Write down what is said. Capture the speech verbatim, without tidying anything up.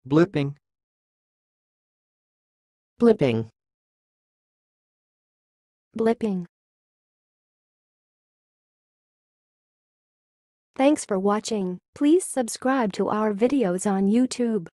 Blipping. blipping, Blipping. Thanks for watching. Please subscribe to our videos on YouTube.